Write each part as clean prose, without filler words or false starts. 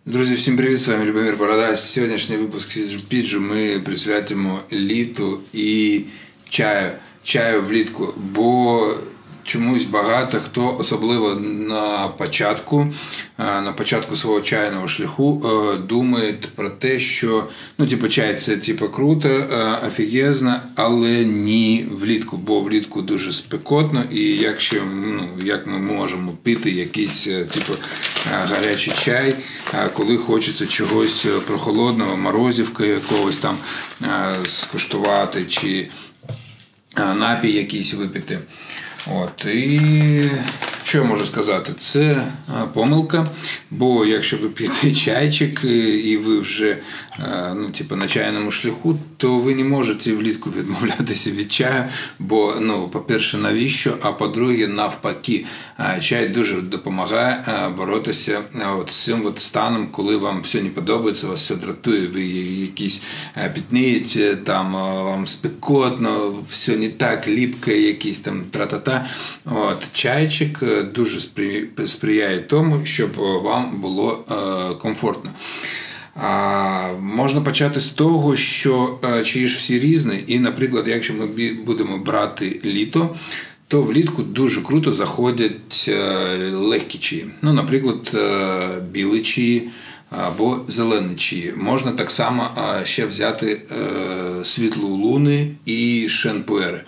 Друзі, всім привіт, з вами Любомир Борода. Сьогоднішній випуск Сіджу-Піджу ми присвятимо літу і чаю влітку, бо чомусь багато хто, особливо на початку свого чайного шляху, думає про те, що чай це круто, офігезно, але ні влітку, бо влітку дуже спекотно, і як ми можемо пити якийсь гарячий чай, коли хочеться чогось прохолодного, морозивка якогось там скуштувати, чи напій якийсь випити. І що я можу сказати? Це помилка, бо якщо ви п'єте чайчик і ви вже на чайному шляху, то ви не можете влітку відмовлятися від чаю, бо, по-перше, навіщо, а по-друге, навпаки, чай дуже допомагає боротися з цим станом, коли вам все не подобається, вас все дратує, ви якісь пітнієте, там вам спекотно, все не так, ліпко, якісь там тра-та-та. Чайчик дуже сприяє тому, щоб вам було комфортно. Можна почати з того, що чаї ж всі різні, і, наприклад, якщо ми будемо брати літо, то влітку дуже круто заходять легкі чаї. Наприклад, білі чаї або зелені чаї. Можна так само ще взяти світлу луни і шен-пуери.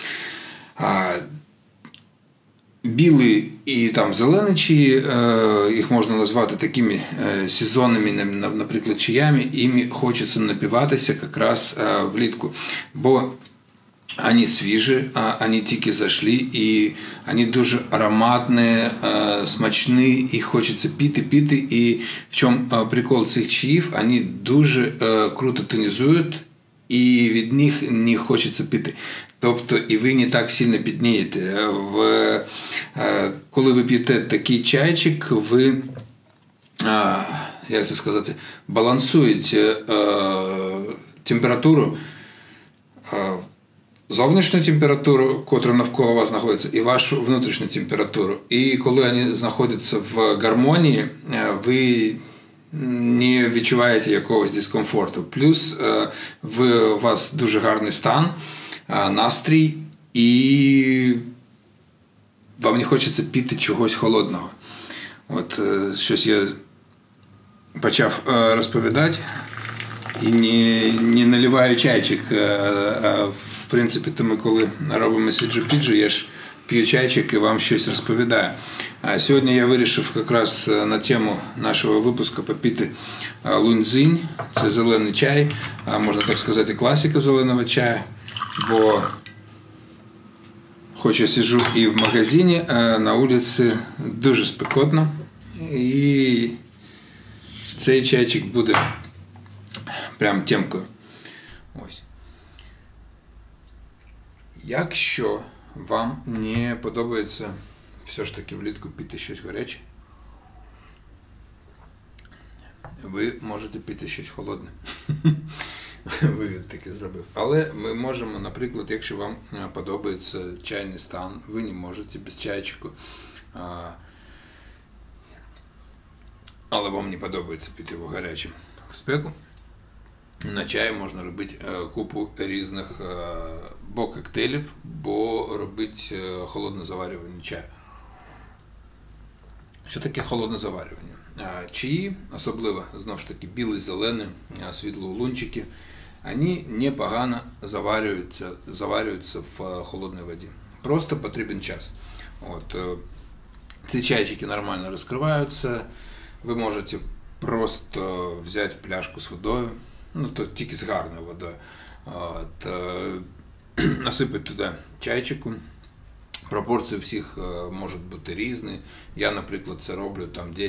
Білі і зелені чаї, їх можна назвати такими сезонними, наприклад, чаями, їм хочеться напиватися якраз влітку, бо вони свіжі, вони тільки зайшли, і вони дуже ароматні, смачні, і хочеться пити. І в чому прикол цих чаїв, вони дуже круто тонізують, і від них не хочеться пити. Тобто, і ви не так сильно пітнієте. Коли ви п'єте такий чайчик, ви, балансуєте температуру, зовнішню температуру, яка навколо вас знаходиться, і вашу внутрішню температуру. І коли вони знаходяться в гармонії, ви не відчуваєте якогось дискомфорту. Плюс у вас дуже гарний стан, настрій, і вам не хочеться піти чогось холодного. Щось я почав розповідати і не наливаю чайчик. В принципі, ми коли робимо Сіджу-Піджу, я ж п'ю чайчик і вам щось розповідаю. Сьогодні я вирішив якраз на тему нашого випуску попити лунь-дзинь. Це зелений чай, можна так сказати, класика зеленого чаю, бо хоч я сиджу і в магазині, на вулиці дуже спекотно, і цей чайчик буде прям темкою. Якщо вам не подобається все ж таки влітку пити щось гаряче, ви можете пити щось холодне. Вивід таки зробив. Але ми можемо, наприклад, якщо вам подобається чайний стан, ви не можете без чайчику, але вам не подобається пити його гарячим в спеку, на чай можна робити купу різних коктейлів, бо робити холодне заварювання чаю. Що таке холодне заварювання? Чаї, особливо, знову ж таки, білі, зелені, світло-лунчики, вони непогано заварюються в холодній воді. Просто потрібен час. Ці чайчики нормально розкриваються, ви можете просто взяти пляшку з водою, то тільки з гарною водою, насипати туди чайчику. Пропорції всіх можуть бути різні. Я, наприклад, це роблю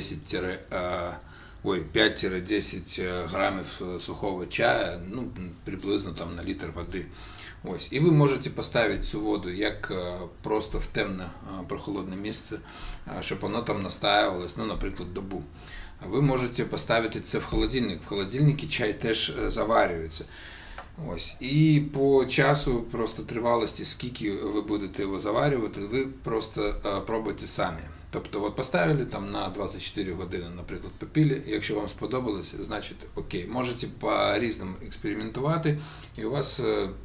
5-10 грамів сухого чаю, приблизно на літр води. І ви можете поставити цю воду як просто в темне прохолодне місце, щоб воно там настаювалось, наприклад, добу. Ви можете поставити це в холодильник. В холодильнику чай теж заварюється. Ось. І по часу просто тривалості, скільки ви будете його заварювати, ви просто пробуйте самі. Тобто от поставили там на 24 години, наприклад, попили. Якщо вам сподобалось, значить окей. Можете по-різному експериментувати, і у вас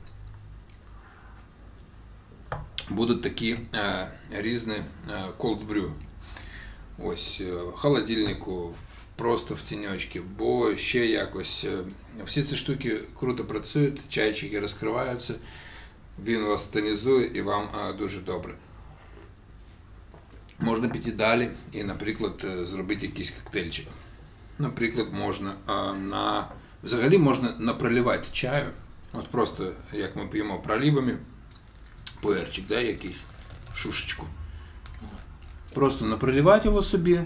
будуть такі різні cold brew. Ось, в холодильнику, просто в тіньочки, бо ще якось. Всі ці штуки круто працюють, чайчики розкриваються, він вас тонізує і вам дуже добре. Можна піти далі і, наприклад, зробити якийсь коктейльчик. Наприклад, взагалі можна напроливати чаю, от просто як ми п'ємо проливами, пуерчик, да, якийсь, шушечку. Просто напроливати його собі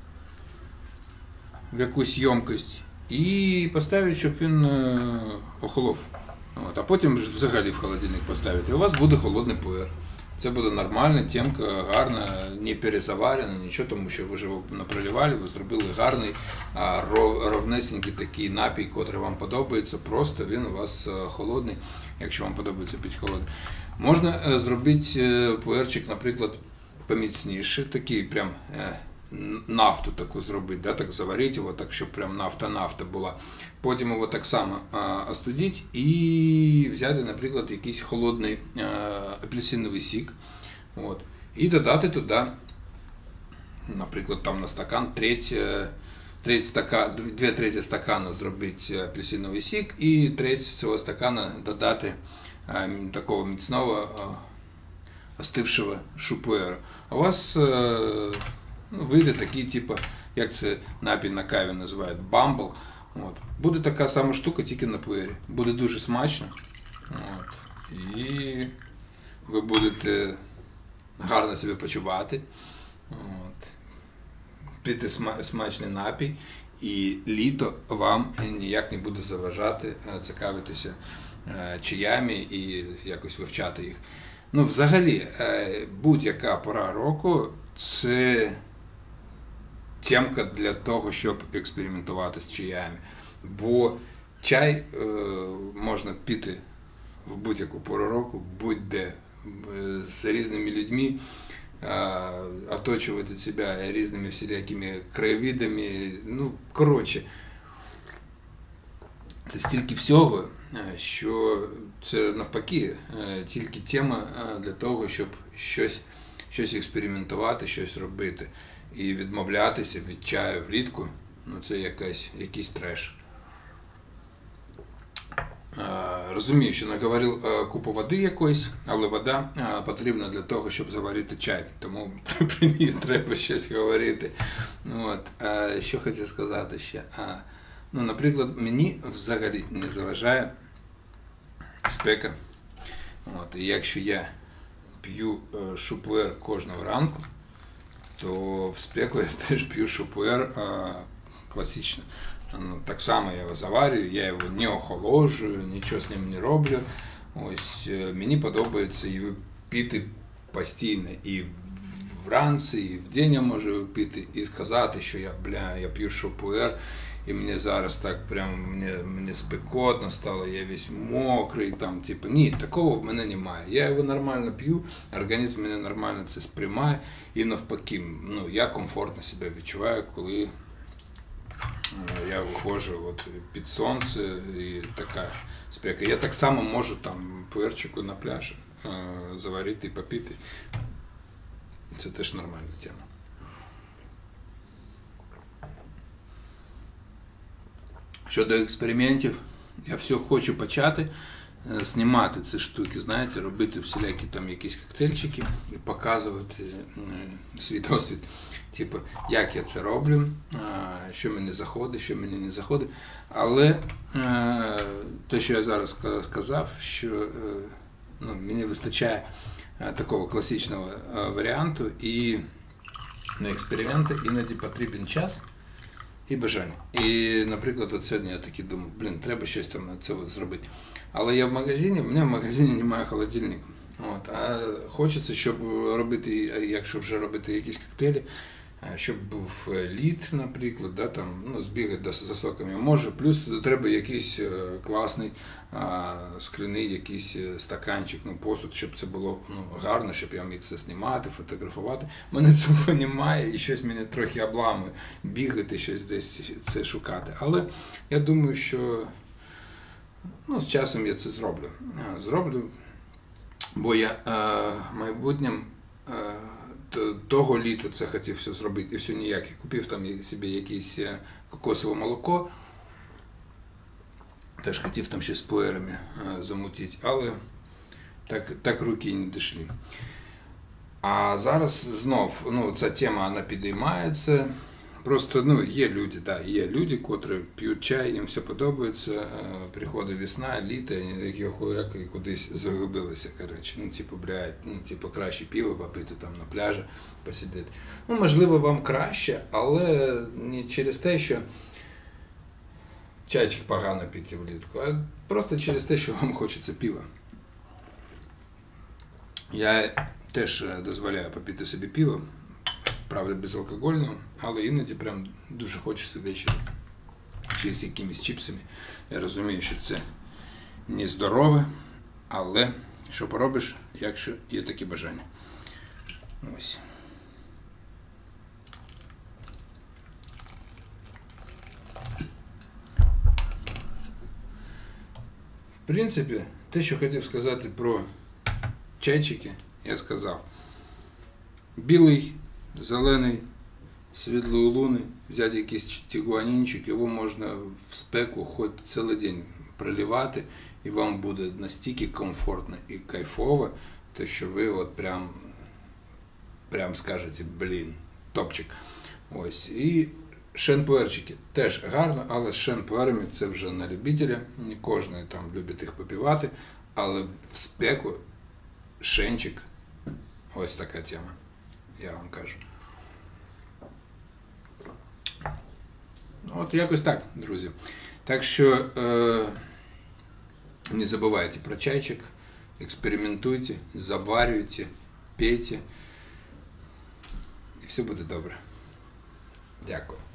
в якусь ємкость і поставити, щоб він охолов. От. А потім взагалі в холодильник поставити. І у вас буде холодний пуер. Це буде нормально, темка гарна, не перезаварена, нічого, тому що ви ж його напроливали, ви зробили гарний, ровнесенький такий напій, котрий вам подобається, просто він у вас холодний, якщо вам подобається пити холодний. Можна зробити пуерчик, наприклад, поміцніше, такий прям нафту таку зробити, да, так заварити його, так, щоб прям нафта була. Потім його так само остудити і взяти, наприклад, якийсь холодний апельсиновий сік. От, і додати туди, наприклад, там на стакан, 2/3 стакана зробити апельсиновий сік і 1/3 цього стакана додати такого міцного остившого шупуеру. У вас вийде такий, типу, як це напій на каві називають, бамбл. От. Буде така сама штука, тільки на пуері. Буде дуже смачно. От. І ви будете гарно себе почувати. От. Пити смачний напій. І літо вам ніяк не буде заважати цікавитися чаями і якось вивчати їх. Ну, взагалі, будь-яка пора року – це темка для того, щоб експериментувати з чаями. Бо чай можна пити в будь-яку пору року, будь-де, з різними людьми, оточувати себе різними всілякими краєвидами. Ну, коротше, це стільки всього, що це навпаки тільки тема для того, щоб щось експериментувати, щось робити. І відмовлятися від чаю влітку, ну це якийсь треш. Розумію, що наговорив купу води якоїсь, але вода потрібна для того, щоб заварити чай. Тому при ній треба щось говорити. От. Що хотів сказати ще? Ну, наприклад, мені взагалі не заважає спека. От. І якщо я п'ю шупуер кожного ранку, то в спеку я теж п'ю шупуер класично. Ну, так само я його заварюю, я його не охолоджую, нічого з ним не роблю. Ось, мені подобається його пити постійно. І вранці, і вдень я можу пити, і сказати, що я п'ю шупуер, і мені зараз так прям, мені спекотно стало, я весь мокрий, там, типу, ні, такого в мене немає. Я його нормально п'ю, організм мене нормально це сприймає, і навпаки, ну, я комфортно себе відчуваю, коли я виходжу от під сонце і така спека. Я так само можу там пуерчику на пляж заварити і попити. Це теж нормальна тема. Щодо експериментів, я все хочу почати знімати ці штуки, знаєте, робити всілякі там якісь коктейльчики і показувати свій досвід. Типу, як я це роблю, що мені заходить, що мені не заходить. Але те, що я зараз сказав, що мені вистачає такого класичного варіанту, і на експерименти іноді потрібен час і бажання. І, наприклад, от сьогодні я такий думав, треба щось там це зробити. Але я в магазині, в мене в магазині немає холодильника. От, а хочеться, щоб робити, якщо вже робити якісь коктейлі, щоб був лід, наприклад, да, там, ну, збігати за соками може. Плюс треба якийсь класний скляний якийсь стаканчик, ну, посуд, щоб це було, ну, гарно, щоб я міг це знімати, фотографувати. У мене цього немає і щось мене трохи обламує бігати, щось десь це шукати. Але я думаю, що, ну, з часом я це зроблю, бо я майбутнім того літа це хотів все зробити, і все ніяк. Я купив там собі якесь кокосове молоко, теж хотів там ще з пуерами замутити, але так руки не дійшли. А зараз знов, ну, ця тема, вона підіймається. Просто, ну, є люди, котрі п'ють чай, їм все подобається, приходить весна, літо, і кудись загубилися, коротше. Ну, типу, блядь, ну, типу, краще пиво попити там на пляжі, посидіти. Ну, можливо, вам краще, але не через те, що чайчик погано пити влітку, а просто через те, що вам хочеться пива. Я теж дозволяю попити собі пиво, правда, безалкогольного, але іноді прям дуже хочеться ввечері чи з якимись чіпсами. Я розумію, що це не здорове, але що поробиш, якщо є такі бажання. Ось. В принципі, те, що хотів сказати про чайчики, я сказав. Білий, зелений, світлої луни, взяти якийсь тігуанінчик, його можна в спеку хоч цілий день проливати, і вам буде настільки комфортно і кайфово, те, що ви от прям скажете, блін, топчик. Ось. І шенпуерчики теж гарно, але з шенпуерами це вже на любителя, не кожен там любить їх попивати, але в спеку шенчик, ось така тема, я вам кажу. От якось так, друзі. Так що не забувайте про чайчик, експериментуйте, заварюйте, пейте, і все буде добре. Дякую.